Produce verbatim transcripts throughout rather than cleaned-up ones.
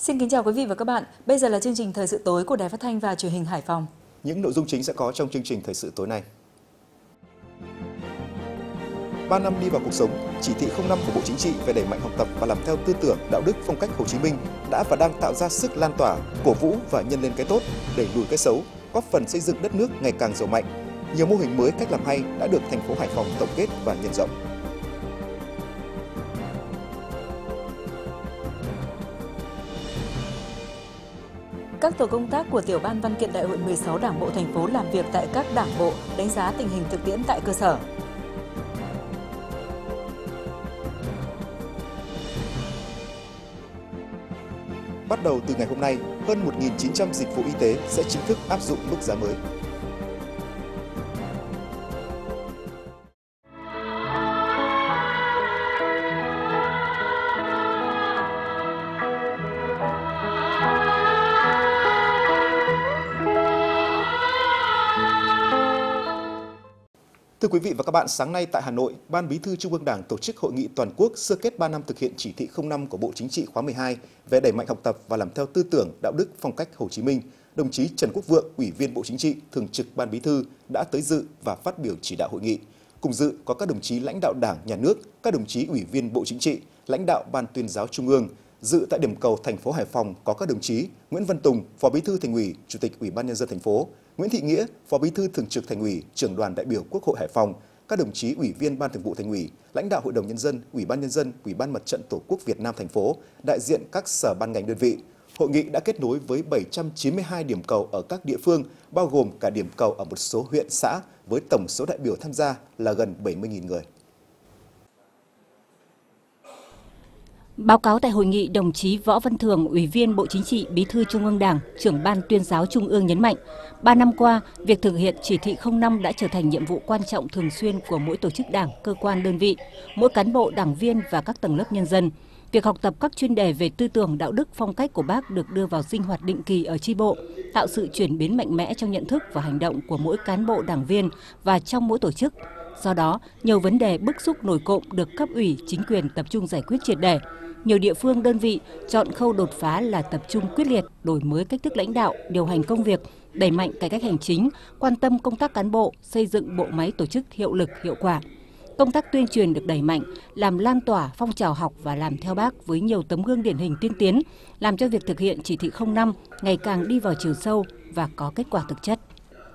Xin kính chào quý vị và các bạn. Bây giờ là chương trình Thời sự tối của Đài Phát thanh và Truyền hình Hải Phòng. Những nội dung chính sẽ có trong chương trình Thời sự tối nay. ba năm đi vào cuộc sống, chỉ thị không năm của Bộ Chính trị về đẩy mạnh học tập và làm theo tư tưởng, đạo đức, phong cách Hồ Chí Minh đã và đang tạo ra sức lan tỏa, cổ vũ và nhân lên cái tốt, đẩy lùi cái xấu, góp phần xây dựng đất nước ngày càng giàu mạnh. Nhiều mô hình mới, cách làm hay đã được thành phố Hải Phòng tổng kết và nhân rộng. Các tổ công tác của Tiểu ban Văn kiện Đại hội mười sáu Đảng bộ thành phố làm việc tại các đảng bộ, đánh giá tình hình thực tiễn tại cơ sở. Bắt đầu từ ngày hôm nay, hơn một nghìn chín trăm dịch vụ y tế sẽ chính thức áp dụng mức giá mới. Thưa quý vị và các bạn, sáng nay tại Hà Nội, Ban Bí thư Trung ương Đảng tổ chức hội nghị toàn quốc sơ kết ba năm thực hiện chỉ thị không năm của Bộ Chính trị khóa mười hai về đẩy mạnh học tập và làm theo tư tưởng, đạo đức, phong cách Hồ Chí Minh. Đồng chí Trần Quốc Vượng, Ủy viên Bộ Chính trị, Thường trực Ban Bí thư đã tới dự và phát biểu chỉ đạo hội nghị. Cùng dự có các đồng chí lãnh đạo Đảng, Nhà nước, các đồng chí Ủy viên Bộ Chính trị, lãnh đạo Ban Tuyên giáo Trung ương. Dự tại điểm cầu thành phố Hải Phòng có các đồng chí Nguyễn Văn Tùng, Phó Bí thư Thành ủy, Chủ tịch Ủy ban Nhân dân thành phố, Nguyễn Thị Nghĩa, Phó Bí thư Thường trực Thành ủy, Trưởng đoàn đại biểu Quốc hội Hải Phòng, các đồng chí Ủy viên Ban Thường vụ Thành ủy, lãnh đạo Hội đồng Nhân dân, Ủy ban Nhân dân, Ủy ban Mặt trận Tổ quốc Việt Nam thành phố, đại diện các sở ban ngành đơn vị. Hội nghị đã kết nối với bảy trăm chín mươi hai điểm cầu ở các địa phương, bao gồm cả điểm cầu ở một số huyện, xã, với tổng số đại biểu tham gia là gần bảy mươi nghìn người. Báo cáo tại hội nghị, đồng chí Võ Văn Thưởng, Ủy viên Bộ Chính trị, Bí thư Trung ương Đảng, Trưởng Ban Tuyên giáo Trung ương nhấn mạnh, ba năm qua, việc thực hiện chỉ thị không năm đã trở thành nhiệm vụ quan trọng thường xuyên của mỗi tổ chức đảng, cơ quan đơn vị, mỗi cán bộ, đảng viên và các tầng lớp nhân dân. Việc học tập các chuyên đề về tư tưởng, đạo đức, phong cách của Bác được đưa vào sinh hoạt định kỳ ở chi bộ, tạo sự chuyển biến mạnh mẽ trong nhận thức và hành động của mỗi cán bộ, đảng viên và trong mỗi tổ chức. Do đó, nhiều vấn đề bức xúc nổi cộm được cấp ủy, chính quyền tập trung giải quyết triệt để. Nhiều địa phương, đơn vị chọn khâu đột phá là tập trung quyết liệt, đổi mới cách thức lãnh đạo, điều hành công việc, đẩy mạnh cải cách hành chính, quan tâm công tác cán bộ, xây dựng bộ máy tổ chức hiệu lực, hiệu quả. Công tác tuyên truyền được đẩy mạnh, làm lan tỏa phong trào học và làm theo Bác với nhiều tấm gương điển hình tiên tiến, làm cho việc thực hiện chỉ thị không năm ngày càng đi vào chiều sâu và có kết quả thực chất.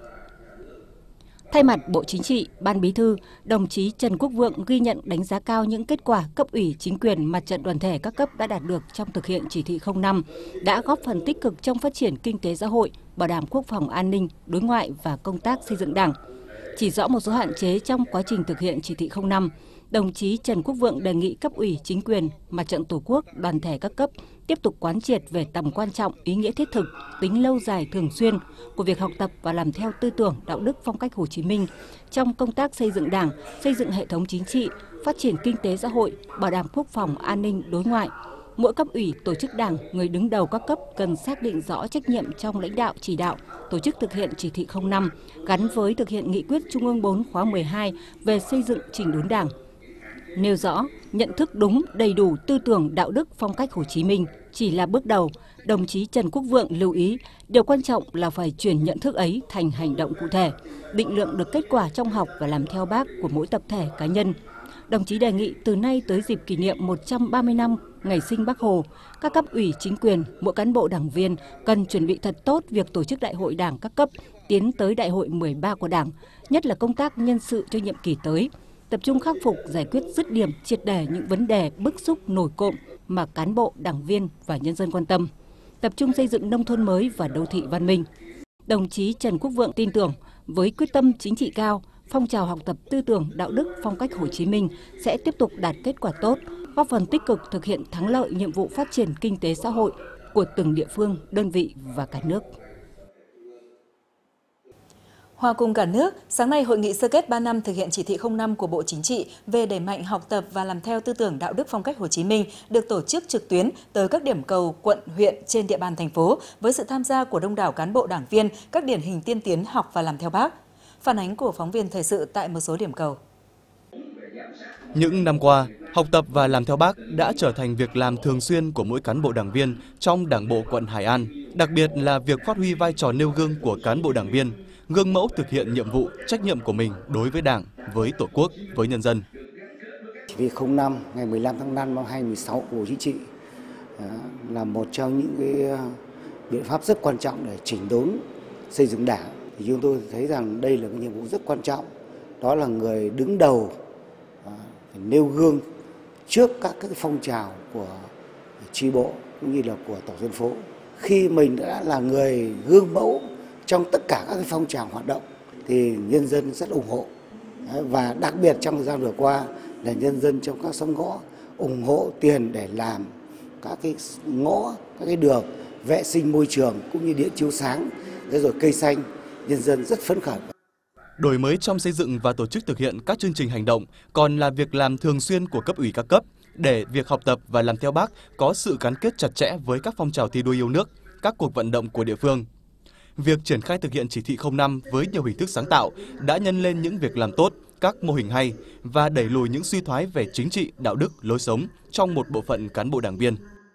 Thay mặt Bộ Chính trị, Ban Bí thư, đồng chí Trần Quốc Vượng ghi nhận đánh giá cao những kết quả cấp ủy, chính quyền, mặt trận đoàn thể các cấp đã đạt được trong thực hiện chỉ thị không năm, đã góp phần tích cực trong phát triển kinh tế xã hội, bảo đảm quốc phòng an ninh, đối ngoại và công tác xây dựng Đảng. Chỉ rõ một số hạn chế trong quá trình thực hiện chỉ thị không năm, đồng chí Trần Quốc Vượng đề nghị cấp ủy, chính quyền, mặt trận Tổ quốc, đoàn thể các cấp tiếp tục quán triệt về tầm quan trọng, ý nghĩa thiết thực, tính lâu dài thường xuyên của việc học tập và làm theo tư tưởng, đạo đức, phong cách Hồ Chí Minh trong công tác xây dựng Đảng, xây dựng hệ thống chính trị, phát triển kinh tế xã hội, bảo đảm quốc phòng an ninh đối ngoại. Mỗi cấp ủy, tổ chức Đảng, người đứng đầu các cấp cần xác định rõ trách nhiệm trong lãnh đạo chỉ đạo, tổ chức thực hiện chỉ thị không năm gắn với thực hiện nghị quyết Trung ương bốn khóa mười hai về xây dựng chỉnh đốn Đảng. Nêu rõ, nhận thức đúng, đầy đủ tư tưởng, đạo đức, phong cách Hồ Chí Minh chỉ là bước đầu. Đồng chí Trần Quốc Vượng lưu ý, điều quan trọng là phải chuyển nhận thức ấy thành hành động cụ thể, định lượng được kết quả trong học và làm theo Bác của mỗi tập thể cá nhân. Đồng chí đề nghị từ nay tới dịp kỷ niệm một trăm ba mươi năm ngày sinh Bác Hồ, các cấp ủy, chính quyền, mỗi cán bộ đảng viên cần chuẩn bị thật tốt việc tổ chức đại hội Đảng các cấp tiến tới đại hội mười ba của Đảng, nhất là công tác nhân sự cho nhiệm kỳ tới. Tập trung khắc phục, giải quyết dứt điểm, triệt để những vấn đề bức xúc nổi cộm mà cán bộ, đảng viên và nhân dân quan tâm. Tập trung xây dựng nông thôn mới và đô thị văn minh. Đồng chí Trần Quốc Vượng tin tưởng, với quyết tâm chính trị cao, phong trào học tập tư tưởng, đạo đức, phong cách Hồ Chí Minh sẽ tiếp tục đạt kết quả tốt, góp phần tích cực thực hiện thắng lợi nhiệm vụ phát triển kinh tế xã hội của từng địa phương, đơn vị và cả nước. Hòa cùng cả nước, sáng nay hội nghị sơ kết ba năm thực hiện chỉ thị không năm của Bộ Chính trị về đẩy mạnh học tập và làm theo tư tưởng, đạo đức, phong cách Hồ Chí Minh được tổ chức trực tuyến tới các điểm cầu, quận, huyện trên địa bàn thành phố với sự tham gia của đông đảo cán bộ, đảng viên, các điển hình tiên tiến học và làm theo Bác. Phản ánh của phóng viên thời sự tại một số điểm cầu. Những năm qua, học tập và làm theo Bác đã trở thành việc làm thường xuyên của mỗi cán bộ đảng viên trong Đảng bộ quận Hải An, đặc biệt là việc phát huy vai trò nêu gương của cán bộ đảng viên, gương mẫu thực hiện nhiệm vụ, trách nhiệm của mình đối với Đảng, với Tổ quốc, với nhân dân. Chỉ thị không năm ngày mười lăm tháng năm năm hai nghìn không trăm mười sáu của Bộ Chính trị là một trong những cái biện pháp rất quan trọng để chỉnh đốn xây dựng Đảng. Thì chúng tôi thấy rằng đây là cái nhiệm vụ rất quan trọng, đó là người đứng đầu phải nêu gương trước các cái phong trào của chi bộ cũng như là của tổ dân phố. Khi mình đã là người gương mẫu trong tất cả các cái phong trào hoạt động thì nhân dân rất ủng hộ. Và đặc biệt trong thời gian vừa qua là nhân dân trong các xóm ngõ ủng hộ tiền để làm các cái ngõ, các cái đường vệ sinh môi trường cũng như điện chiếu sáng, rồi cây xanh, nhân dân rất phấn khởi. Đổi mới trong xây dựng và tổ chức thực hiện các chương trình hành động còn là việc làm thường xuyên của cấp ủy các cấp để việc học tập và làm theo Bác có sự gắn kết chặt chẽ với các phong trào thi đua yêu nước, các cuộc vận động của địa phương. Việc triển khai thực hiện chỉ thị không năm với nhiều hình thức sáng tạo đã nhân lên những việc làm tốt, các mô hình hay và đẩy lùi những suy thoái về chính trị, đạo đức, lối sống trong một bộ phận cán bộ đảng viên.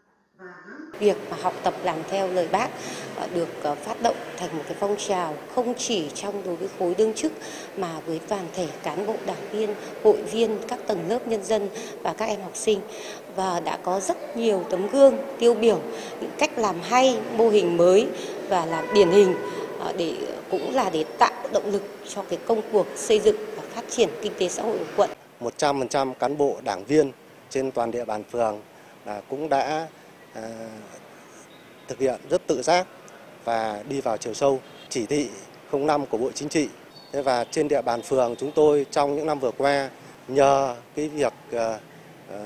Việc mà học tập làm theo lời Bác được phát động thành một cái phong trào không chỉ trong đối với khối đương chức mà với toàn thể cán bộ đảng viên, hội viên, các tầng lớp nhân dân và các em học sinh. Và đã có rất nhiều tấm gương tiêu biểu, những cách làm hay, mô hình mới và làm điển hình để cũng là để tạo động lực cho cái công cuộc xây dựng và phát triển kinh tế xã hội của quận. một trăm phần trăm cán bộ đảng viên trên toàn địa bàn phường là cũng đã à, thực hiện rất tự giác và đi vào chiều sâu chỉ thị không năm của Bộ Chính trị. Thế và trên địa bàn phường chúng tôi trong những năm vừa qua nhờ cái việc à, à,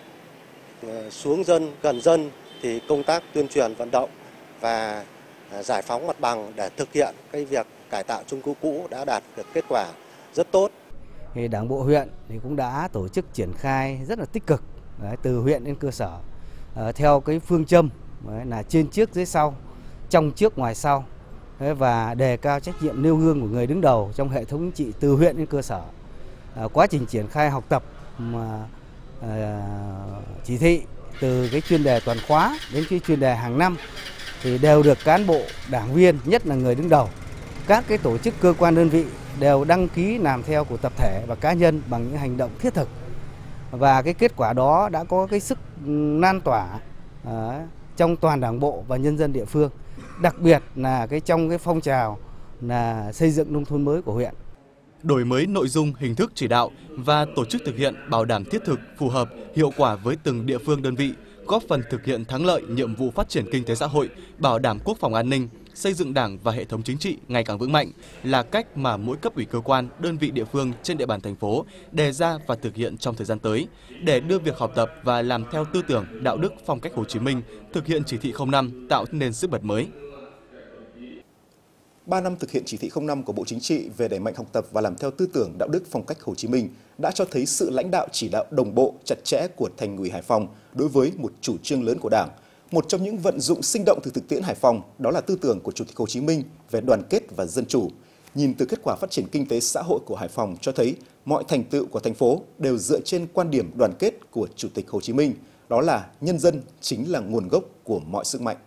xuống dân, gần dân thì công tác tuyên truyền vận động và giải phóng mặt bằng để thực hiện cái việc cải tạo chung cư cũ đã đạt được kết quả rất tốt. Thì Đảng bộ huyện thì cũng đã tổ chức triển khai rất là tích cực đấy, từ huyện đến cơ sở uh, theo cái phương châm đấy, là trên trước dưới sau, trong trước ngoài sau đấy, và đề cao trách nhiệm nêu gương của người đứng đầu trong hệ thống chính trị từ huyện đến cơ sở. Uh, quá trình triển khai học tập mà uh, chỉ thị từ cái chuyên đề toàn khóa đến cái chuyên đề hàng năm thì đều được cán bộ đảng viên, nhất là người đứng đầu, các cái tổ chức cơ quan đơn vị đều đăng ký làm theo của tập thể và cá nhân bằng những hành động thiết thực. Và cái kết quả đó đã có cái sức lan tỏa uh, trong toàn đảng bộ và nhân dân địa phương, đặc biệt là cái trong cái phong trào là xây dựng nông thôn mới của huyện. Đổi mới nội dung, hình thức chỉ đạo và tổ chức thực hiện bảo đảm thiết thực, phù hợp, hiệu quả với từng địa phương đơn vị, góp phần thực hiện thắng lợi nhiệm vụ phát triển kinh tế xã hội, bảo đảm quốc phòng an ninh, xây dựng Đảng và hệ thống chính trị ngày càng vững mạnh là cách mà mỗi cấp ủy cơ quan, đơn vị địa phương trên địa bàn thành phố đề ra và thực hiện trong thời gian tới để đưa việc học tập và làm theo tư tưởng, đạo đức, phong cách Hồ Chí Minh, thực hiện chỉ thị không năm tạo nên sức bật mới. ba năm thực hiện chỉ thị không năm của Bộ Chính trị về đẩy mạnh học tập và làm theo tư tưởng, đạo đức, phong cách Hồ Chí Minh đã cho thấy sự lãnh đạo chỉ đạo đồng bộ, chặt chẽ của Thành ủy Hải Phòng đối với một chủ trương lớn của Đảng. Một trong những vận dụng sinh động từ thực tiễn Hải Phòng đó là tư tưởng của Chủ tịch Hồ Chí Minh về đoàn kết và dân chủ. Nhìn từ kết quả phát triển kinh tế xã hội của Hải Phòng cho thấy mọi thành tựu của thành phố đều dựa trên quan điểm đoàn kết của Chủ tịch Hồ Chí Minh, đó là nhân dân chính là nguồn gốc của mọi sức mạnh.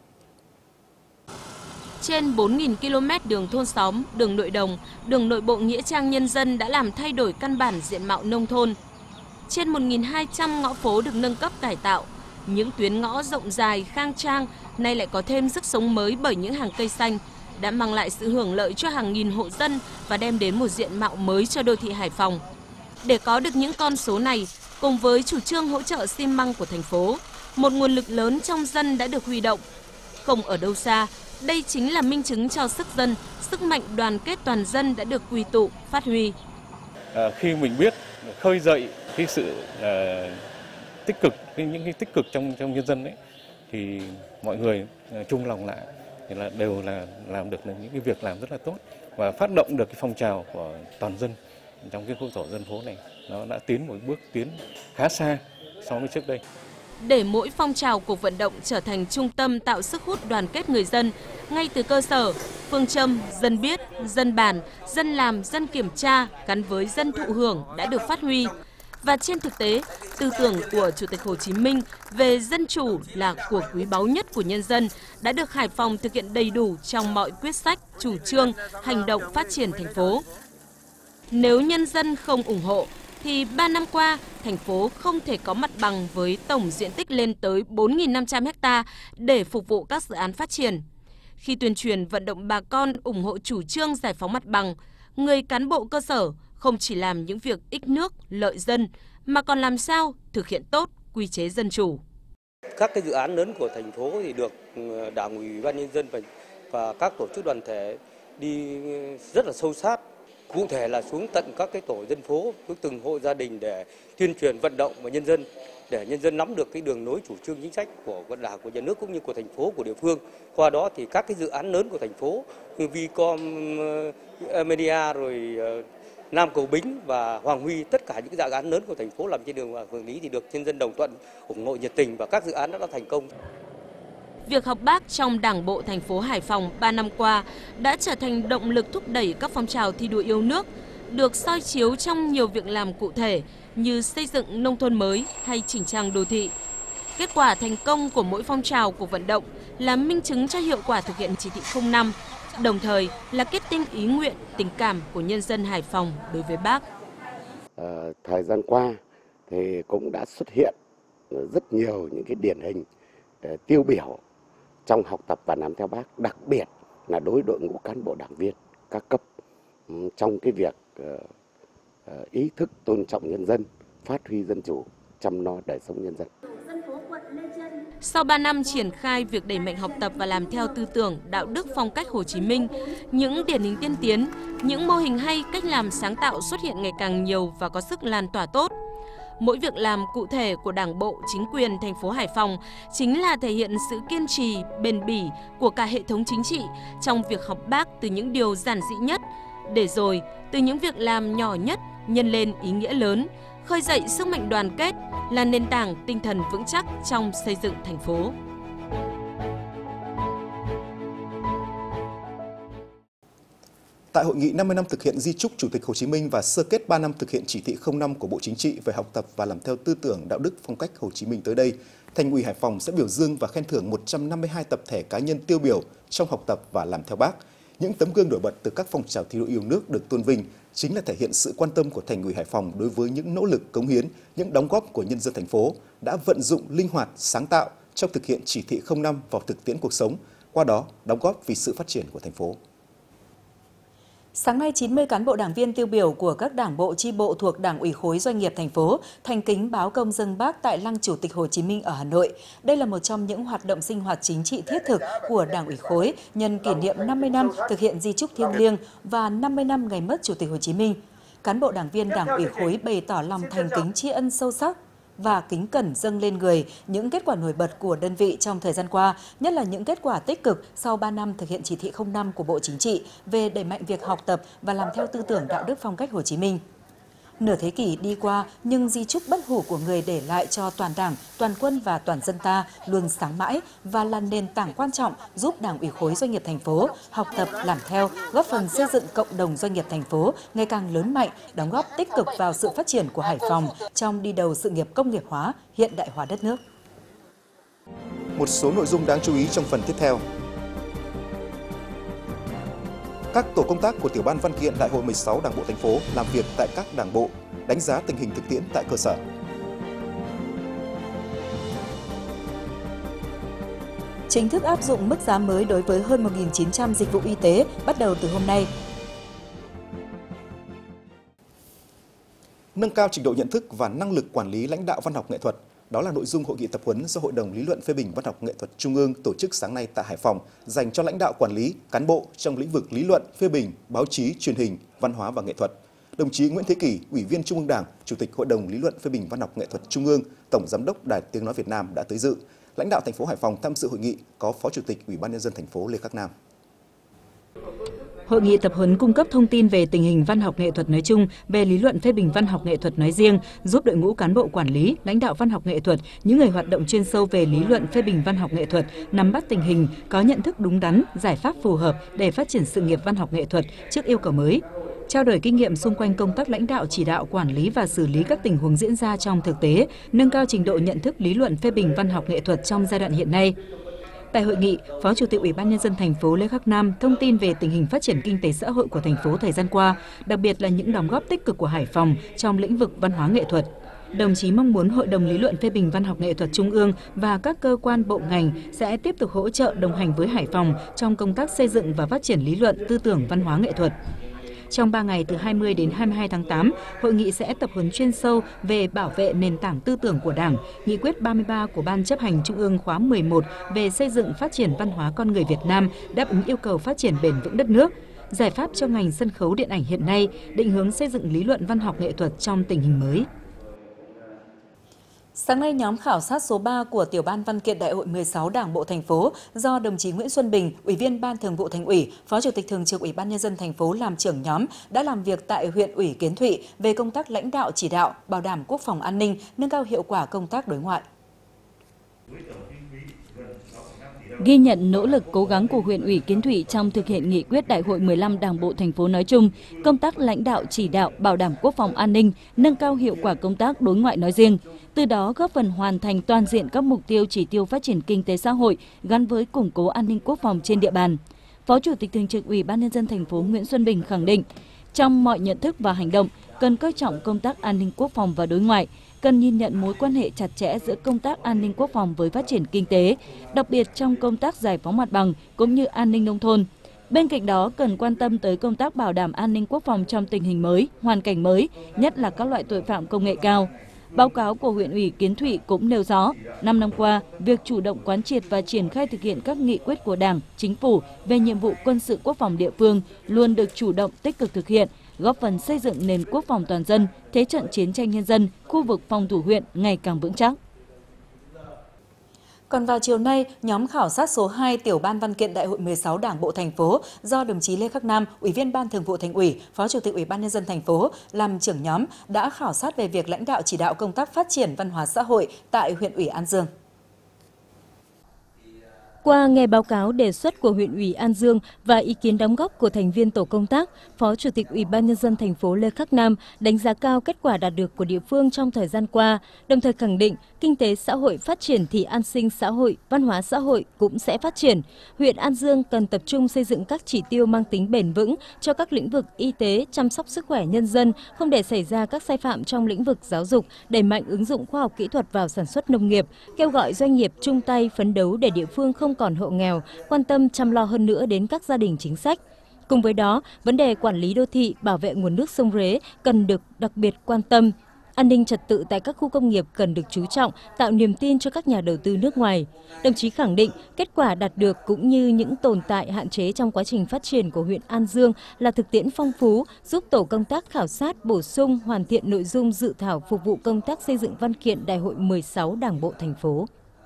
Trên bốn nghìn ki lô mét đường thôn xóm, đường nội đồng, đường nội bộ nghĩa trang nhân dân đã làm thay đổi căn bản diện mạo nông thôn. Trên một nghìn hai trăm ngõ phố được nâng cấp cải tạo, những tuyến ngõ rộng dài, khang trang nay lại có thêm sức sống mới bởi những hàng cây xanh, đã mang lại sự hưởng lợi cho hàng nghìn hộ dân và đem đến một diện mạo mới cho đô thị Hải Phòng. Để có được những con số này, cùng với chủ trương hỗ trợ xi măng của thành phố, một nguồn lực lớn trong dân đã được huy động. Không ở đâu xa, đây chính là minh chứng cho sức dân, sức mạnh đoàn kết toàn dân đã được quy tụ, phát huy. À, khi mình biết khơi dậy cái sự uh, tích cực, những cái tích cực trong trong nhân dân ấy, thì mọi người uh, chung lòng lại thì là đều là làm được những cái việc làm rất là tốt và phát động được cái phong trào của toàn dân trong cái khu tổ dân phố này, nó đã tiến một bước tiến khá xa so với trước đây. Để mỗi phong trào cuộc vận động trở thành trung tâm tạo sức hút đoàn kết người dân, ngay từ cơ sở, phương châm dân biết, dân bàn, dân làm, dân kiểm tra gắn với dân thụ hưởng đã được phát huy. Và trên thực tế, tư tưởng của Chủ tịch Hồ Chí Minh về dân chủ là của quý báu nhất của nhân dân đã được Hải Phòng thực hiện đầy đủ trong mọi quyết sách, chủ trương, hành động phát triển thành phố. Nếu nhân dân không ủng hộ, thì ba năm qua, thành phố không thể có mặt bằng với tổng diện tích lên tới bốn nghìn năm trăm ha để phục vụ các dự án phát triển. Khi tuyên truyền vận động bà con ủng hộ chủ trương giải phóng mặt bằng, người cán bộ cơ sở không chỉ làm những việc ích nước, lợi dân, mà còn làm sao thực hiện tốt quy chế dân chủ. Các cái dự án lớn của thành phố thì được Đảng ủy, Ủy ban nhân dân và, và các tổ chức đoàn thể đi rất là sâu sát. Cụ thể là xuống tận các cái tổ dân phố, xuống từng hộ gia đình để tuyên truyền vận động và nhân dân, để nhân dân nắm được cái đường lối chủ trương chính sách của Đảng, của nhà nước cũng như của thành phố, của địa phương. Qua đó thì các cái dự án lớn của thành phố như Vicom, Media, rồi Nam Cầu Bính và Hoàng Huy, tất cả những dự án lớn của thành phố làm trên đường Hoàng Lý thì được nhân dân đồng thuận, ủng hộ nhiệt tình và các dự án đã thành công. Việc học Bác trong Đảng bộ thành phố Hải Phòng ba năm qua đã trở thành động lực thúc đẩy các phong trào thi đua yêu nước, được soi chiếu trong nhiều việc làm cụ thể như xây dựng nông thôn mới hay chỉnh trang đô thị. Kết quả thành công của mỗi phong trào cuộc vận động là minh chứng cho hiệu quả thực hiện chỉ thị không năm, đồng thời là kết tinh ý nguyện, tình cảm của nhân dân Hải Phòng đối với Bác. À, thời gian qua thì cũng đã xuất hiện rất nhiều những cái điển hình uh, tiêu biểu trong học tập và làm theo Bác, đặc biệt là đối đội ngũ cán bộ đảng viên các cấp um, trong cái việc uh, uh, ý thức tôn trọng nhân dân, phát huy dân chủ, chăm lo đời sống nhân dân. Sau ba năm triển khai việc đẩy mạnh học tập và làm theo tư tưởng, đạo đức, phong cách Hồ Chí Minh, những điển hình tiên tiến, những mô hình hay, cách làm sáng tạo xuất hiện ngày càng nhiều và có sức lan tỏa tốt. Mỗi việc làm cụ thể của Đảng bộ, chính quyền thành phố Hải Phòng chính là thể hiện sự kiên trì, bền bỉ của cả hệ thống chính trị trong việc học Bác từ những điều giản dị nhất, để rồi từ những việc làm nhỏ nhất nhân lên ý nghĩa lớn, khơi dậy sức mạnh đoàn kết là nền tảng tinh thần vững chắc trong xây dựng thành phố. Tại hội nghị năm mươi năm thực hiện di chúc Chủ tịch Hồ Chí Minh và sơ kết ba năm thực hiện chỉ thị không năm của Bộ Chính trị về học tập và làm theo tư tưởng đạo đức phong cách Hồ Chí Minh tới đây, Thành ủy Hải Phòng sẽ biểu dương và khen thưởng một trăm năm mươi hai tập thể cá nhân tiêu biểu trong học tập và làm theo Bác. Những tấm gương nổi bật từ các phong trào thi đua yêu nước được tôn vinh chính là thể hiện sự quan tâm của Thành ủy Hải Phòng đối với những nỗ lực cống hiến, những đóng góp của nhân dân thành phố đã vận dụng linh hoạt, sáng tạo trong thực hiện chỉ thị không năm vào thực tiễn cuộc sống, qua đó đóng góp vì sự phát triển của thành phố. Sáng nay, chín mươi cán bộ đảng viên tiêu biểu của các đảng bộ chi bộ thuộc Đảng ủy khối doanh nghiệp thành phố thành kính báo công dâng Bác tại Lăng Chủ tịch Hồ Chí Minh ở Hà Nội. Đây là một trong những hoạt động sinh hoạt chính trị thiết thực của Đảng ủy khối nhân kỷ niệm năm mươi năm thực hiện di chúc thiêng liêng và năm mươi năm ngày mất Chủ tịch Hồ Chí Minh. Cán bộ đảng viên Đảng ủy khối bày tỏ lòng thành kính tri ân sâu sắc và kính cẩn dâng lên người những kết quả nổi bật của đơn vị trong thời gian qua, nhất là những kết quả tích cực sau ba năm thực hiện chỉ thị không năm của Bộ Chính trị về đẩy mạnh việc học tập và làm theo tư tưởng đạo đức phong cách Hồ Chí Minh. Nửa thế kỷ đi qua, nhưng di chúc bất hủ của người để lại cho toàn Đảng, toàn quân và toàn dân ta luôn sáng mãi và là nền tảng quan trọng giúp Đảng ủy khối doanh nghiệp thành phố học tập làm theo, góp phần xây dựng cộng đồng doanh nghiệp thành phố ngày càng lớn mạnh, đóng góp tích cực vào sự phát triển của Hải Phòng trong đi đầu sự nghiệp công nghiệp hóa, hiện đại hóa đất nước. Một số nội dung đáng chú ý trong phần tiếp theo. Các tổ công tác của Tiểu ban Văn kiện Đại hội mười sáu Đảng bộ thành phố làm việc tại các đảng bộ, đánh giá tình hình thực tiễn tại cơ sở. Chính thức áp dụng mức giá mới đối với hơn một nghìn chín trăm dịch vụ y tế bắt đầu từ hôm nay. Nâng cao trình độ nhận thức và năng lực quản lý lãnh đạo văn học nghệ thuật. Đó là nội dung hội nghị tập huấn do Hội đồng Lý luận phê bình văn học nghệ thuật Trung ương tổ chức sáng nay tại Hải Phòng dành cho lãnh đạo quản lý, cán bộ trong lĩnh vực lý luận, phê bình, báo chí, truyền hình, văn hóa và nghệ thuật. Đồng chí Nguyễn Thế Kỷ, Ủy viên Trung ương Đảng, Chủ tịch Hội đồng Lý luận phê bình văn học nghệ thuật Trung ương, Tổng Giám đốc Đài Tiếng nói Việt Nam đã tới dự. Lãnh đạo thành phố Hải Phòng tham dự hội nghị có Phó Chủ tịch Ủy ban nhân dân thành phố Lê Khắc Nam. Hội nghị tập huấn cung cấp thông tin về tình hình văn học nghệ thuật nói chung, về lý luận phê bình văn học nghệ thuật nói riêng, giúp đội ngũ cán bộ quản lý, lãnh đạo văn học nghệ thuật, những người hoạt động chuyên sâu về lý luận phê bình văn học nghệ thuật, nắm bắt tình hình, có nhận thức đúng đắn, giải pháp phù hợp để phát triển sự nghiệp văn học nghệ thuật trước yêu cầu mới. trao đổi kinh nghiệm xung quanh công tác lãnh đạo, chỉ đạo, quản lý và xử lý các tình huống diễn ra trong thực tế, nâng cao trình độ nhận thức lý luận phê bình văn học nghệ thuật trong giai đoạn hiện nay. Tại hội nghị, Phó Chủ tịch Ủy ban Nhân dân thành phố Lê Khắc Nam thông tin về tình hình phát triển kinh tế xã hội của thành phố thời gian qua, đặc biệt là những đóng góp tích cực của Hải Phòng trong lĩnh vực văn hóa nghệ thuật. Đồng chí mong muốn Hội đồng lý luận phê bình văn học nghệ thuật Trung ương và các cơ quan bộ ngành sẽ tiếp tục hỗ trợ đồng hành với Hải Phòng trong công tác xây dựng và phát triển lý luận tư tưởng văn hóa nghệ thuật. Trong ba ngày từ hai mươi đến hai mươi hai tháng tám, hội nghị sẽ tập huấn chuyên sâu về bảo vệ nền tảng tư tưởng của Đảng, nghị quyết ba mươi ba của Ban chấp hành Trung ương khóa mười một về xây dựng phát triển văn hóa con người Việt Nam đáp ứng yêu cầu phát triển bền vững đất nước, giải pháp cho ngành sân khấu điện ảnh hiện nay, định hướng xây dựng lý luận văn học nghệ thuật trong tình hình mới. Sáng nay, nhóm khảo sát số ba của Tiểu ban Văn kiện Đại hội mười sáu Đảng bộ thành phố do đồng chí Nguyễn Xuân Bình, Ủy viên Ban Thường vụ Thành ủy, Phó Chủ tịch Thường trực Ủy ban Nhân dân thành phố làm trưởng nhóm đã làm việc tại huyện ủy Kiến Thụy về công tác lãnh đạo chỉ đạo, bảo đảm quốc phòng an ninh, nâng cao hiệu quả công tác đối ngoại. Ghi nhận nỗ lực cố gắng của huyện ủy Kiến Thụy trong thực hiện nghị quyết Đại hội mười lăm Đảng bộ thành phố nói chung, công tác lãnh đạo chỉ đạo bảo đảm quốc phòng an ninh, nâng cao hiệu quả công tác đối ngoại nói riêng, từ đó góp phần hoàn thành toàn diện các mục tiêu chỉ tiêu phát triển kinh tế xã hội gắn với củng cố an ninh quốc phòng trên địa bàn. Phó Chủ tịch Thường trực Ủy ban Nhân dân thành phố Nguyễn Xuân Bình khẳng định, trong mọi nhận thức và hành động cần coi trọng công tác an ninh quốc phòng và đối ngoại, cần nhìn nhận mối quan hệ chặt chẽ giữa công tác an ninh quốc phòng với phát triển kinh tế, đặc biệt trong công tác giải phóng mặt bằng cũng như an ninh nông thôn. Bên cạnh đó, cần quan tâm tới công tác bảo đảm an ninh quốc phòng trong tình hình mới, hoàn cảnh mới, nhất là các loại tội phạm công nghệ cao. Báo cáo của huyện ủy Kiến Thụy cũng nêu rõ, năm năm qua, việc chủ động quán triệt và triển khai thực hiện các nghị quyết của Đảng, Chính phủ về nhiệm vụ quân sự quốc phòng địa phương luôn được chủ động tích cực thực hiện, góp phần xây dựng nền quốc phòng toàn dân, thế trận chiến tranh nhân dân, khu vực phòng thủ huyện ngày càng vững chắc. Còn vào chiều nay, nhóm khảo sát số hai Tiểu ban Văn kiện Đại hội mười sáu Đảng bộ thành phố do đồng chí Lê Khắc Nam, Ủy viên Ban Thường vụ Thành ủy, Phó Chủ tịch Ủy ban Nhân dân thành phố làm trưởng nhóm đã khảo sát về việc lãnh đạo chỉ đạo công tác phát triển văn hóa xã hội tại huyện ủy An Dương. Qua nghe báo cáo đề xuất của huyện ủy An Dương và ý kiến đóng góp của thành viên tổ công tác, Phó Chủ tịch Ủy ban Nhân dân thành phố Lê Khắc Nam đánh giá cao kết quả đạt được của địa phương trong thời gian qua, đồng thời khẳng định kinh tế xã hội phát triển thì an sinh xã hội, văn hóa xã hội cũng sẽ phát triển. Huyện An Dương cần tập trung xây dựng các chỉ tiêu mang tính bền vững cho các lĩnh vực y tế, chăm sóc sức khỏe nhân dân, không để xảy ra các sai phạm trong lĩnh vực giáo dục, đẩy mạnh ứng dụng khoa học kỹ thuật vào sản xuất nông nghiệp, kêu gọi doanh nghiệp chung tay phấn đấu để địa phương không còn hộ nghèo, quan tâm chăm lo hơn nữa đến các gia đình chính sách. Cùng với đó, vấn đề quản lý đô thị, bảo vệ nguồn nước sông Rế cần được đặc biệt quan tâm. An ninh trật tự tại các khu công nghiệp cần được chú trọng, tạo niềm tin cho các nhà đầu tư nước ngoài. Đồng chí khẳng định kết quả đạt được cũng như những tồn tại hạn chế trong quá trình phát triển của huyện An Dương là thực tiễn phong phú, giúp tổ công tác khảo sát, bổ sung, hoàn thiện nội dung dự thảo phục vụ công tác xây dựng văn kiện Đại hội mười sáu Đảng bộ thành phố.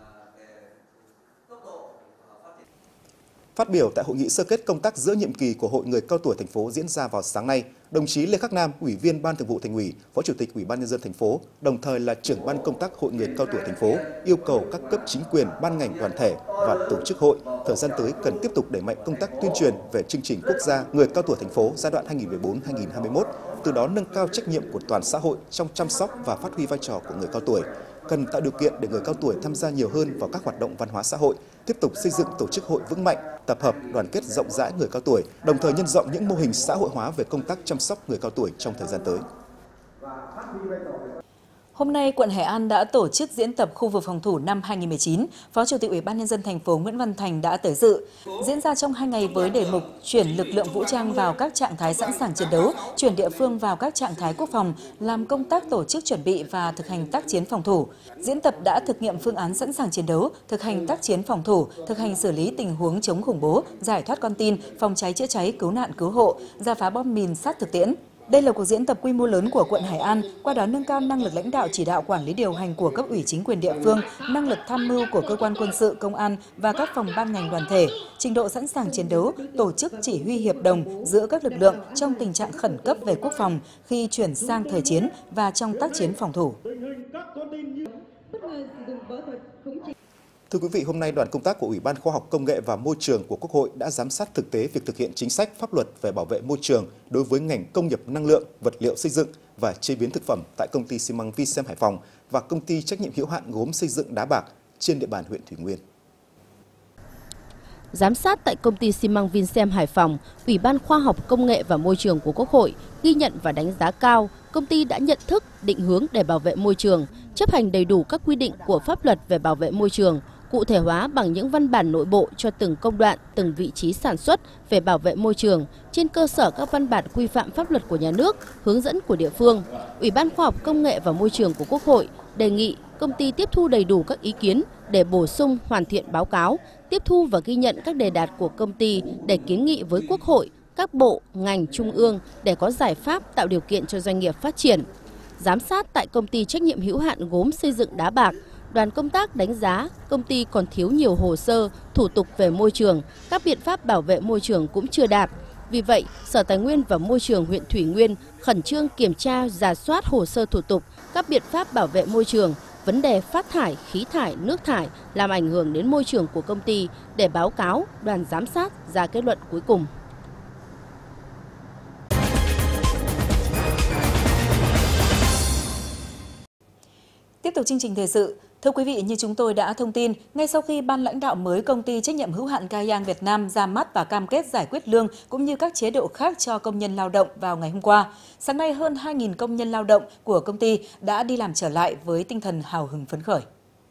Phát biểu tại hội nghị sơ kết công tác giữa nhiệm kỳ của Hội người cao tuổi thành phố diễn ra vào sáng nay, đồng chí Lê Khắc Nam, Ủy viên Ban Thường vụ Thành ủy, Phó Chủ tịch Ủy ban Nhân dân thành phố, đồng thời là trưởng ban công tác Hội người cao tuổi thành phố, yêu cầu các cấp chính quyền, ban ngành đoàn thể và tổ chức hội thời gian tới cần tiếp tục đẩy mạnh công tác tuyên truyền về chương trình quốc gia người cao tuổi thành phố giai đoạn hai nghìn không trăm mười bốn đến hai nghìn không trăm hai mươi mốt, từ đó nâng cao trách nhiệm của toàn xã hội trong chăm sóc và phát huy vai trò của người cao tuổi. Cần tạo điều kiện để người cao tuổi tham gia nhiều hơn vào các hoạt động văn hóa xã hội, tiếp tục xây dựng tổ chức hội vững mạnh, tập hợp, đoàn kết rộng rãi người cao tuổi, đồng thời nhân rộng những mô hình xã hội hóa về công tác chăm sóc người cao tuổi trong thời gian tới. Hôm nay, quận Hải An đã tổ chức diễn tập khu vực phòng thủ năm hai nghìn không trăm mười chín. Phó Chủ tịch Ủy ban Nhân dân thành phố Nguyễn Văn Thành đã tới dự. Diễn ra trong hai ngày với đề mục chuyển lực lượng vũ trang vào các trạng thái sẵn sàng chiến đấu, chuyển địa phương vào các trạng thái quốc phòng, làm công tác tổ chức chuẩn bị và thực hành tác chiến phòng thủ. Diễn tập đã thực nghiệm phương án sẵn sàng chiến đấu, thực hành tác chiến phòng thủ, thực hành xử lý tình huống chống khủng bố, giải thoát con tin, phòng cháy chữa cháy, cứu nạn cứu hộ, rà phá bom mìn sát thực tiễn. Đây là cuộc diễn tập quy mô lớn của quận Hải An, qua đó nâng cao năng lực lãnh đạo chỉ đạo quản lý điều hành của cấp ủy chính quyền địa phương, năng lực tham mưu của cơ quan quân sự, công an và các phòng ban ngành đoàn thể, trình độ sẵn sàng chiến đấu, tổ chức chỉ huy hiệp đồng giữa các lực lượng trong tình trạng khẩn cấp về quốc phòng khi chuyển sang thời chiến và trong tác chiến phòng thủ. Thưa Thưa quý vị, hôm nay đoàn công tác của Ủy ban Khoa học Công nghệ và Môi trường của Quốc hội đã giám sát thực tế việc thực hiện chính sách pháp luật về bảo vệ môi trường đối với ngành công nghiệp năng lượng, vật liệu xây dựng và chế biến thực phẩm tại công ty xi măng Vicem Hải Phòng và công ty trách nhiệm hữu hạn gốm xây dựng Đá Bạc trên địa bàn huyện Thủy Nguyên. Giám sát tại công ty xi măng Vicem Hải Phòng, Ủy ban Khoa học Công nghệ và Môi trường của Quốc hội ghi nhận và đánh giá cao công ty đã nhận thức, định hướng để bảo vệ môi trường, chấp hành đầy đủ các quy định của pháp luật về bảo vệ môi trường, cụ thể hóa bằng những văn bản nội bộ cho từng công đoạn, từng vị trí sản xuất về bảo vệ môi trường trên cơ sở các văn bản quy phạm pháp luật của nhà nước, hướng dẫn của địa phương. Ủy ban Khoa học Công nghệ và Môi trường của Quốc hội đề nghị công ty tiếp thu đầy đủ các ý kiến để bổ sung hoàn thiện báo cáo, tiếp thu và ghi nhận các đề đạt của công ty để kiến nghị với Quốc hội, các bộ, ngành trung ương để có giải pháp tạo điều kiện cho doanh nghiệp phát triển. Giám sát tại công ty trách nhiệm hữu hạn gốm xây dựng Đá Bạc, đoàn công tác đánh giá công ty còn thiếu nhiều hồ sơ, thủ tục về môi trường, các biện pháp bảo vệ môi trường cũng chưa đạt. Vì vậy, Sở Tài nguyên và Môi trường huyện Thủy Nguyên khẩn trương kiểm tra, rà soát hồ sơ thủ tục, các biện pháp bảo vệ môi trường, vấn đề phát thải, khí thải, nước thải làm ảnh hưởng đến môi trường của công ty để báo cáo đoàn giám sát ra kết luận cuối cùng. Tiếp tục chương trình thời sự. Thưa quý vị, như chúng tôi đã thông tin, ngay sau khi ban lãnh đạo mới công ty trách nhiệm hữu hạn Cayang Việt Nam ra mắt và cam kết giải quyết lương cũng như các chế độ khác cho công nhân lao động vào ngày hôm qua, sáng nay hơn hai nghìn công nhân lao động của công ty đã đi làm trở lại với tinh thần hào hứng phấn khởi.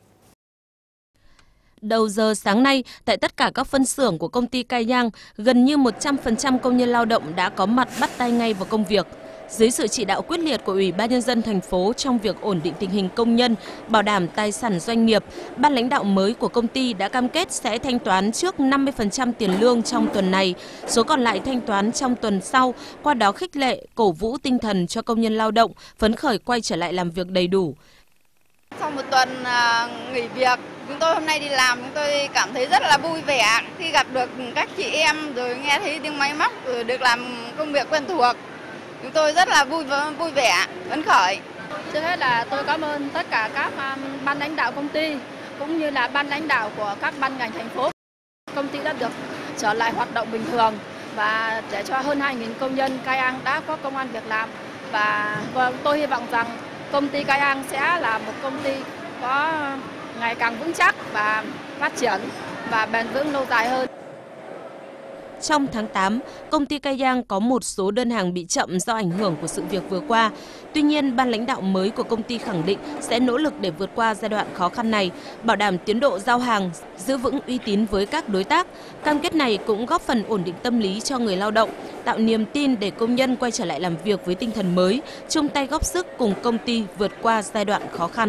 Đầu giờ sáng nay, tại tất cả các phân xưởng của công ty Cayang, gần như một trăm phần trăm công nhân lao động đã có mặt bắt tay ngay vào công việc. Dưới sự chỉ đạo quyết liệt của Ủy ban Nhân dân thành phố trong việc ổn định tình hình công nhân, bảo đảm tài sản doanh nghiệp, ban lãnh đạo mới của công ty đã cam kết sẽ thanh toán trước năm mươi phần trăm tiền lương trong tuần này, số còn lại thanh toán trong tuần sau, qua đó khích lệ, cổ vũ tinh thần cho công nhân lao động, phấn khởi quay trở lại làm việc đầy đủ. Sau một tuần nghỉ việc, chúng tôi hôm nay đi làm, chúng tôi cảm thấy rất là vui vẻ khi gặp được các chị em, rồi nghe thấy tiếng máy móc, rồi được làm công việc quen thuộc. Chúng tôi rất là vui vui vẻ, phấn khởi. Trước hết là tôi cảm ơn tất cả các ban lãnh đạo công ty cũng như là ban lãnh đạo của các ban ngành thành phố. Công ty đã được trở lại hoạt động bình thường và để cho hơn hai nghìn công nhân Cayang đã có công ăn việc làm. Và tôi hy vọng rằng công ty Cayang sẽ là một công ty có ngày càng vững chắc và phát triển và bền vững lâu dài hơn. Trong tháng tám, công ty Cayang có một số đơn hàng bị chậm do ảnh hưởng của sự việc vừa qua. Tuy nhiên, ban lãnh đạo mới của công ty khẳng định sẽ nỗ lực để vượt qua giai đoạn khó khăn này, bảo đảm tiến độ giao hàng, giữ vững uy tín với các đối tác. Cam kết này cũng góp phần ổn định tâm lý cho người lao động, tạo niềm tin để công nhân quay trở lại làm việc với tinh thần mới, chung tay góp sức cùng công ty vượt qua giai đoạn khó khăn.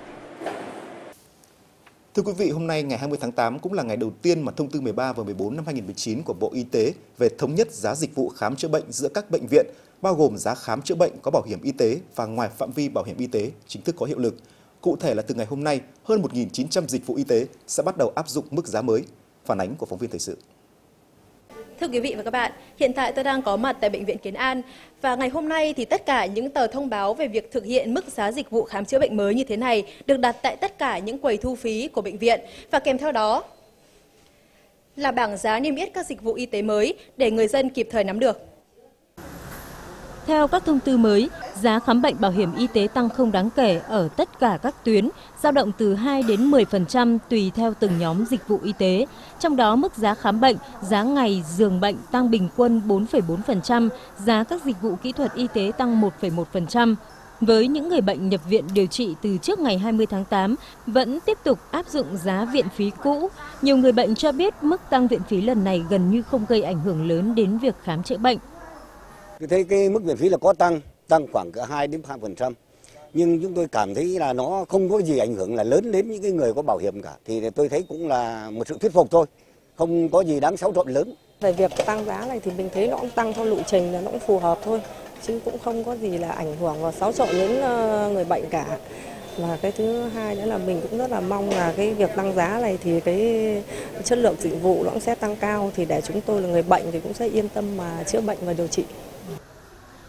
Thưa quý vị, hôm nay ngày hai mươi tháng tám cũng là ngày đầu tiên mà thông tư mười ba và mười bốn năm hai nghìn không trăm mười chín của Bộ Y tế về thống nhất giá dịch vụ khám chữa bệnh giữa các bệnh viện, bao gồm giá khám chữa bệnh có bảo hiểm y tế và ngoài phạm vi bảo hiểm y tế chính thức có hiệu lực. Cụ thể là từ ngày hôm nay, hơn một nghìn chín trăm dịch vụ y tế sẽ bắt đầu áp dụng mức giá mới. Phản ánh của phóng viên thời sự. Thưa quý vị và các bạn, hiện tại tôi đang có mặt tại Bệnh viện Kiến An và ngày hôm nay thì tất cả những tờ thông báo về việc thực hiện mức giá dịch vụ khám chữa bệnh mới như thế này được đặt tại tất cả những quầy thu phí của bệnh viện và kèm theo đó là bảng giá niêm yết các dịch vụ y tế mới để người dân kịp thời nắm được. Theo các thông tư mới, giá khám bệnh bảo hiểm y tế tăng không đáng kể ở tất cả các tuyến, dao động từ hai đến mười phần trăm tùy theo từng nhóm dịch vụ y tế. Trong đó, mức giá khám bệnh, giá ngày, giường bệnh tăng bình quân bốn phẩy bốn phần trăm, giá các dịch vụ kỹ thuật y tế tăng một phẩy một phần trăm. Với những người bệnh nhập viện điều trị từ trước ngày hai mươi tháng tám, vẫn tiếp tục áp dụng giá viện phí cũ. Nhiều người bệnh cho biết mức tăng viện phí lần này gần như không gây ảnh hưởng lớn đến việc khám chữa bệnh. Tôi thấy cái mức viện phí là có tăng, tăng khoảng cỡ hai đến ba phần trăm. Nhưng chúng tôi cảm thấy là nó không có gì ảnh hưởng là lớn đến những cái người có bảo hiểm cả. Thì tôi thấy cũng là một sự thuyết phục thôi, không có gì đáng xáo trộn lớn. Về việc tăng giá này thì mình thấy nó cũng tăng theo lộ trình là nó cũng phù hợp thôi. Chứ cũng không có gì là ảnh hưởng và xáo trộn đến người bệnh cả. Và cái thứ hai nữa là mình cũng rất là mong là cái việc tăng giá này thì cái chất lượng dịch vụ nó cũng sẽ tăng cao. Thì để chúng tôi là người bệnh thì cũng sẽ yên tâm mà chữa bệnh và điều trị.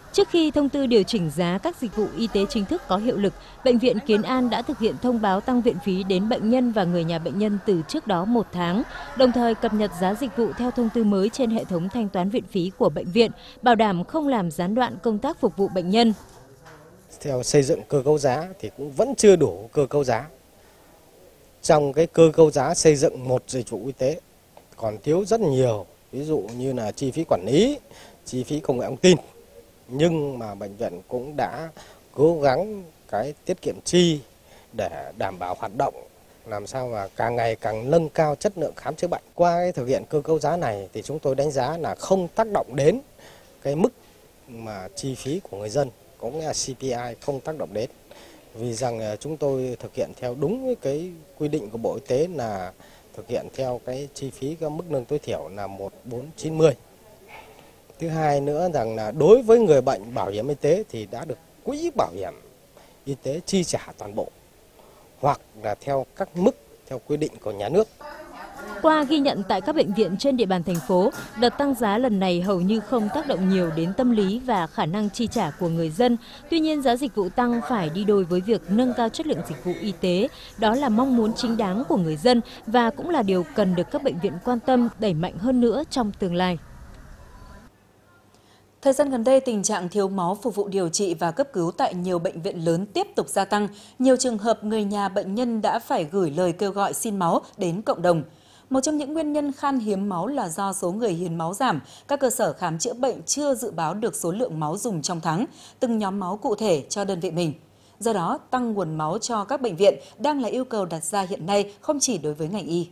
Trước khi thông tư điều chỉnh giá các dịch vụ y tế chính thức có hiệu lực, Bệnh viện Kiến An đã thực hiện thông báo tăng viện phí đến bệnh nhân và người nhà bệnh nhân từ trước đó một tháng, đồng thời cập nhật giá dịch vụ theo thông tư mới trên hệ thống thanh toán viện phí của bệnh viện, bảo đảm không làm gián đoạn công tác phục vụ bệnh nhân. Theo xây dựng cơ cấu giá thì cũng vẫn chưa đủ cơ cấu giá. Trong cái cơ cấu giá xây dựng một dịch vụ y tế còn thiếu rất nhiều, ví dụ như là chi phí quản lý, chi phí công nghệ thông tin. Nhưng mà bệnh viện cũng đã cố gắng cái tiết kiệm chi để đảm bảo hoạt động, làm sao mà càng ngày càng nâng cao chất lượng khám chữa bệnh. Qua cái thực hiện cơ cấu giá này thì chúng tôi đánh giá là không tác động đến cái mức mà chi phí của người dân, cũng là xê pê i không tác động đến. Vì rằng chúng tôi thực hiện theo đúng cái quy định của Bộ Y tế là thực hiện theo cái chi phí cái mức lương tối thiểu là một nghìn bốn trăm chín mươi. Thứ hai nữa rằng là đối với người bệnh bảo hiểm y tế thì đã được quỹ bảo hiểm y tế chi trả toàn bộ hoặc là theo các mức theo quy định của nhà nước. Qua ghi nhận tại các bệnh viện trên địa bàn thành phố, đợt tăng giá lần này hầu như không tác động nhiều đến tâm lý và khả năng chi trả của người dân. Tuy nhiên, giá dịch vụ tăng phải đi đôi với việc nâng cao chất lượng dịch vụ y tế. Đó là mong muốn chính đáng của người dân và cũng là điều cần được các bệnh viện quan tâm đẩy mạnh hơn nữa trong tương lai. Thời gian gần đây, tình trạng thiếu máu phục vụ điều trị và cấp cứu tại nhiều bệnh viện lớn tiếp tục gia tăng. Nhiều trường hợp người nhà bệnh nhân đã phải gửi lời kêu gọi xin máu đến cộng đồng. Một trong những nguyên nhân khan hiếm máu là do số người hiến máu giảm, các cơ sở khám chữa bệnh chưa dự báo được số lượng máu dùng trong tháng, từng nhóm máu cụ thể cho đơn vị mình. Do đó, tăng nguồn máu cho các bệnh viện đang là yêu cầu đặt ra hiện nay không chỉ đối với ngành y.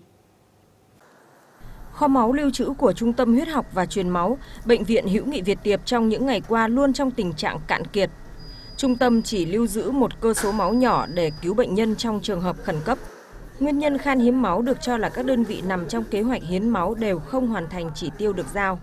Kho máu lưu trữ của Trung tâm Huyết học và Truyền máu, Bệnh viện Hữu nghị Việt Tiệp trong những ngày qua luôn trong tình trạng cạn kiệt. Trung tâm chỉ lưu giữ một cơ số máu nhỏ để cứu bệnh nhân trong trường hợp khẩn cấp. Nguyên nhân khan hiếm máu được cho là các đơn vị nằm trong kế hoạch hiến máu đều không hoàn thành chỉ tiêu được giao.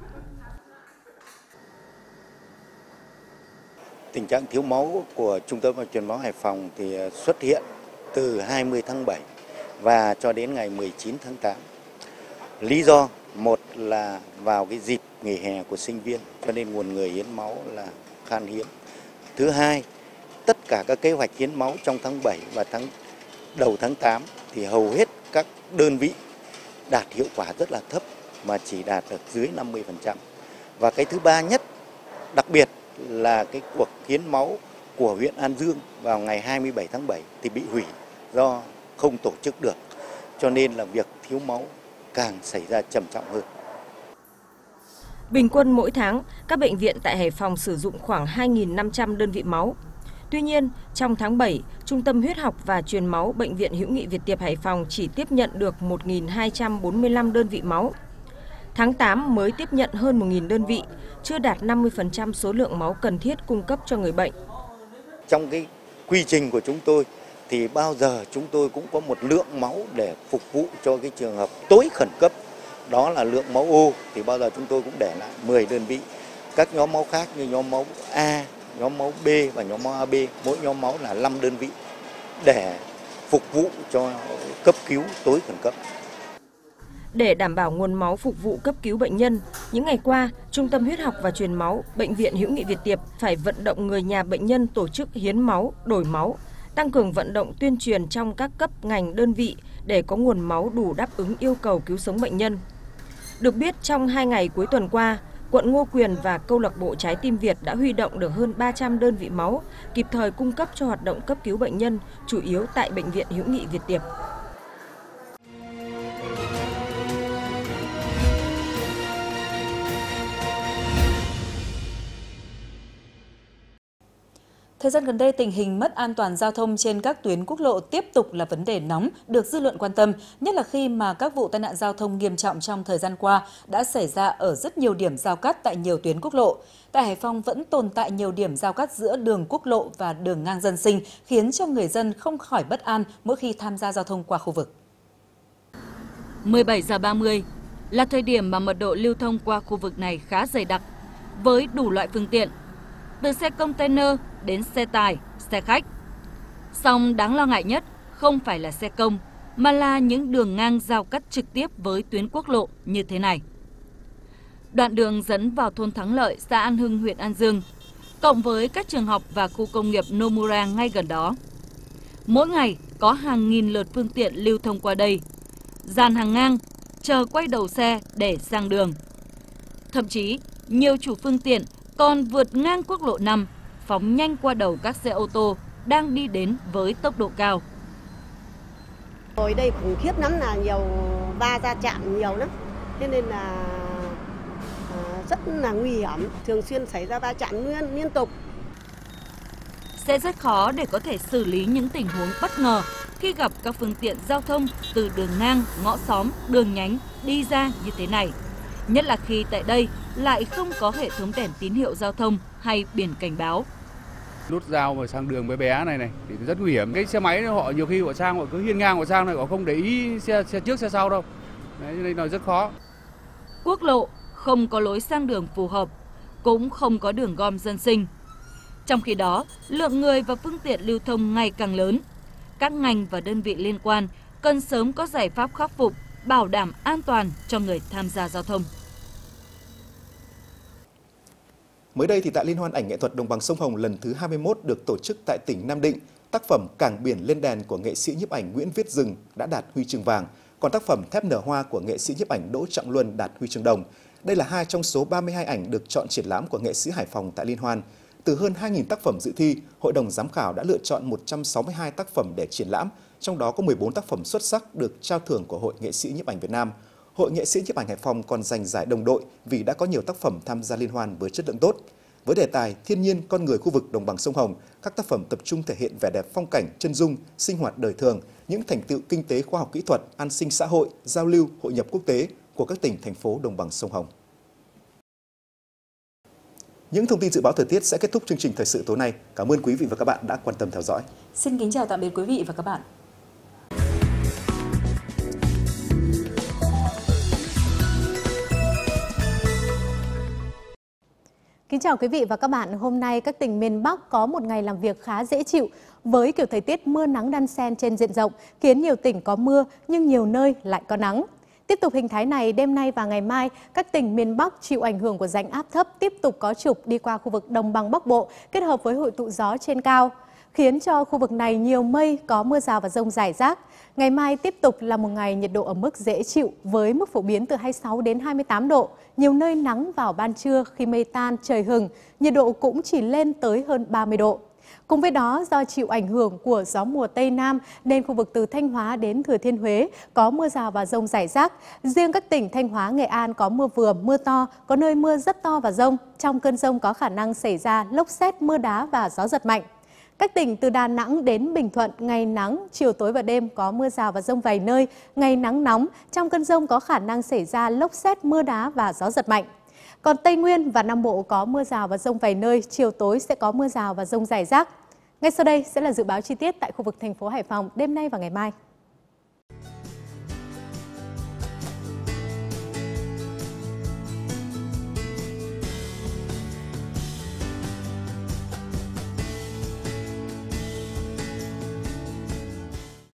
Tình trạng thiếu máu của Trung tâm Truyền máu Hải Phòng thì xuất hiện từ hai mươi tháng bảy và cho đến ngày mười chín tháng tám. Lý do một là vào cái dịp nghỉ hè của sinh viên cho nên nguồn người hiến máu là khan hiếm. Thứ hai, tất cả các kế hoạch hiến máu trong tháng bảy và tháng đầu tháng tám thì hầu hết các đơn vị đạt hiệu quả rất là thấp mà chỉ đạt được dưới năm mươi phần trăm. Và cái thứ ba nhất, đặc biệt là cái cuộc hiến máu của huyện An Dương vào ngày hai mươi bảy tháng bảy thì bị hủy do không tổ chức được. Cho nên là việc thiếu máu càng xảy ra trầm trọng hơn. Bình quân mỗi tháng, các bệnh viện tại Hải Phòng sử dụng khoảng hai nghìn năm trăm đơn vị máu. Tuy nhiên, trong tháng bảy, Trung tâm Huyết học và Truyền máu Bệnh viện Hữu nghị Việt Tiệp Hải Phòng chỉ tiếp nhận được một nghìn hai trăm bốn mươi lăm đơn vị máu. Tháng tám mới tiếp nhận hơn một nghìn đơn vị, chưa đạt năm mươi phần trăm số lượng máu cần thiết cung cấp cho người bệnh. Trong cái quy trình của chúng tôi thì bao giờ chúng tôi cũng có một lượng máu để phục vụ cho cái trường hợp tối khẩn cấp. Đó là lượng máu O thì bao giờ chúng tôi cũng để lại mười đơn vị. Các nhóm máu khác như nhóm máu A, nhóm máu B và nhóm máu a bê, mỗi nhóm máu là năm đơn vị để phục vụ cho cấp cứu tối khẩn cấp. Để đảm bảo nguồn máu phục vụ cấp cứu bệnh nhân, những ngày qua, Trung tâm Huyết học và Truyền máu Bệnh viện Hữu nghị Việt Tiệp phải vận động người nhà bệnh nhân tổ chức hiến máu, đổi máu, tăng cường vận động tuyên truyền trong các cấp ngành đơn vị để có nguồn máu đủ đáp ứng yêu cầu cứu sống bệnh nhân. Được biết, trong hai ngày cuối tuần qua, quận Ngô Quyền và câu lạc bộ Trái tim Việt đã huy động được hơn ba trăm đơn vị máu, kịp thời cung cấp cho hoạt động cấp cứu bệnh nhân, chủ yếu tại Bệnh viện Hữu nghị Việt Tiệp. Thời gian gần đây, tình hình mất an toàn giao thông trên các tuyến quốc lộ tiếp tục là vấn đề nóng được dư luận quan tâm, nhất là khi mà các vụ tai nạn giao thông nghiêm trọng trong thời gian qua đã xảy ra ở rất nhiều điểm giao cắt tại nhiều tuyến quốc lộ. Tại Hải Phòng vẫn tồn tại nhiều điểm giao cắt giữa đường quốc lộ và đường ngang dân sinh, khiến cho người dân không khỏi bất an mỗi khi tham gia giao thông qua khu vực. mười bảy giờ ba mươi là thời điểm mà mật độ lưu thông qua khu vực này khá dày đặc, với đủ loại phương tiện, từ xe container đến xe tải, xe khách. Song đáng lo ngại nhất không phải là xe công, mà là những đường ngang giao cắt trực tiếp với tuyến quốc lộ như thế này. Đoạn đường dẫn vào thôn Thắng Lợi, xã An Hưng, huyện An Dương. cộng với các trường học và khu công nghiệp Nomura ngay gần đó. Mỗi ngày có hàng nghìn lượt phương tiện lưu thông qua đây, dàn hàng ngang, chờ quay đầu xe để sang đường. Thậm chí, nhiều chủ phương tiện còn vượt ngang quốc lộ năm, phóng nhanh qua đầu các xe ô tô đang đi đến với tốc độ cao. Ở đây khủng khiếp lắm, là nhiều va ra chạm nhiều lắm, thế nên là à, rất là nguy hiểm, thường xuyên xảy ra va chạm liên, liên tục. Sẽ rất khó để có thể xử lý những tình huống bất ngờ khi gặp các phương tiện giao thông từ đường ngang, ngõ xóm, đường nhánh đi ra như thế này. Nhất là khi tại đây lại không có hệ thống đèn tín hiệu giao thông hay biển cảnh báo. Nút giao mà sang đường bé bé này này thì rất nguy hiểm. Cái xe máy họ nhiều khi họ sang họ cứ hiên ngang họ sang này, họ không để ý xe xe trước xe sau đâu. Đấy, nên là rất khó. Quốc lộ không có lối sang đường phù hợp, cũng không có đường gom dân sinh. Trong khi đó, lượng người và phương tiện lưu thông ngày càng lớn. Các ngành và đơn vị liên quan cần sớm có giải pháp khắc phục, bảo đảm an toàn cho người tham gia giao thông. Mới đây thì tại Liên hoan ảnh nghệ thuật Đồng bằng sông Hồng lần thứ hai mươi mốt được tổ chức tại tỉnh Nam Định, tác phẩm Cảng biển lên đèn của nghệ sĩ nhiếp ảnh Nguyễn Viết Dừng đã đạt huy chương vàng, còn tác phẩm Thép nở hoa của nghệ sĩ nhiếp ảnh Đỗ Trọng Luân đạt huy chương đồng. Đây là hai trong số ba mươi hai ảnh được chọn triển lãm của nghệ sĩ Hải Phòng tại Liên hoan. Từ hơn hai nghìn tác phẩm dự thi, Hội đồng giám khảo đã lựa chọn một trăm sáu mươi hai tác phẩm để triển lãm, trong đó có mười bốn tác phẩm xuất sắc được trao thưởng của Hội nghệ sĩ nhiếp ảnh Việt Nam. Hội nghệ sĩ nhiếp ảnh Hải Phòng còn giành giải đồng đội vì đã có nhiều tác phẩm tham gia liên hoan với chất lượng tốt. Với đề tài Thiên nhiên, con người khu vực đồng bằng sông Hồng, các tác phẩm tập trung thể hiện vẻ đẹp phong cảnh, chân dung, sinh hoạt đời thường, những thành tựu kinh tế, khoa học kỹ thuật, an sinh xã hội, giao lưu, hội nhập quốc tế của các tỉnh, thành phố đồng bằng sông Hồng. Những thông tin dự báo thời tiết sẽ kết thúc chương trình thời sự tối nay. Cảm ơn quý vị và các bạn đã quan tâm theo dõi. Xin kính chào tạm biệt quý vị và các bạn. Kính chào quý vị và các bạn. Hôm nay các tỉnh miền Bắc có một ngày làm việc khá dễ chịu với kiểu thời tiết mưa nắng đan xen trên diện rộng, khiến nhiều tỉnh có mưa nhưng nhiều nơi lại có nắng. Tiếp tục hình thái này, đêm nay và ngày mai, các tỉnh miền Bắc chịu ảnh hưởng của rãnh áp thấp tiếp tục có trục đi qua khu vực Đồng bằng Bắc Bộ kết hợp với hội tụ gió trên cao, khiến cho khu vực này nhiều mây, có mưa rào và dông rải rác. Ngày mai tiếp tục là một ngày nhiệt độ ở mức dễ chịu với mức phổ biến từ hai mươi sáu đến hai mươi tám độ. Nhiều nơi nắng vào ban trưa, khi mây tan trời hừng, nhiệt độ cũng chỉ lên tới hơn ba mươi độ. Cùng với đó, do chịu ảnh hưởng của gió mùa Tây Nam nên khu vực từ Thanh Hóa đến Thừa Thiên Huế có mưa rào và dông rải rác. Riêng các tỉnh Thanh Hóa, Nghệ An có mưa vừa, mưa to, có nơi mưa rất to và dông. Trong cơn dông có khả năng xảy ra lốc sét, mưa đá và gió giật mạnh. Các tỉnh từ Đà Nẵng đến Bình Thuận, ngày nắng, chiều tối và đêm có mưa rào và dông vài nơi, ngày nắng nóng. Trong cơn dông có khả năng xảy ra lốc sét, mưa đá và gió giật mạnh. Còn Tây Nguyên và Nam Bộ có mưa rào và dông vài nơi, chiều tối sẽ có mưa rào và dông rải rác. Ngay sau đây sẽ là dự báo chi tiết tại khu vực thành phố Hải Phòng đêm nay và ngày mai.